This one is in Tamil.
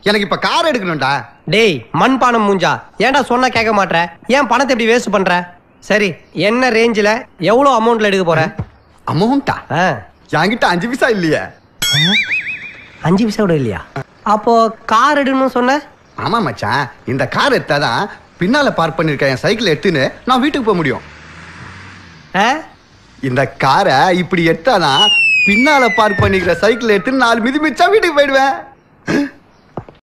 எனக்கு இப்ப கார் எடுக்கணும்டா. டேய் மண்பானம் மூஞ்சா, ஏன்டா சொன்னா கேட்க மாட்ற? ஏன் பணத்தை இப்படி வேஸ்ட் பண்ற? சரி, என்ன ரேஞ்சில எவ்வளவு அமௌண்ட்ல எடுக்க போற? அமௌண்டா? என்கிட்ட 5 பைசா இல்லையே. 5 பைசா கூட இல்லையா? அப்போ கார் எடுக்கணும்னு சொன்ன? ஆமா மச்சான், இந்த கார் எடுத்தாதான் பின்னால பார்க் பண்ணிருக்க என் சைக்கிள் எடுத்துன்னு நான் வீட்டுக்கு போக முடியும். இந்த காரை இப்படி எடுத்தாதான் பின்னால பார்க் பண்ணிக்கிற சைக்கிள் எடுத்துன்னு 4 மிதி மிச்சா வீட்டுக்கு போயிடுவேன்.